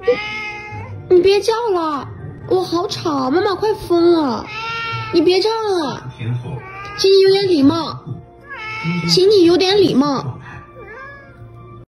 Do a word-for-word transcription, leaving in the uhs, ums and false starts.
你别叫了，我好吵，妈妈快疯了！你别这样了，请你有点礼貌，请你有点礼貌。